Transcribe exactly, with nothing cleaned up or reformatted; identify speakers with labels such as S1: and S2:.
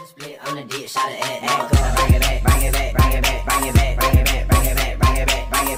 S1: Split on the dick, shot it at that. Bring it back, bring it back, bring it back, bring it back, bring it back, bring it back, bring it back, bring it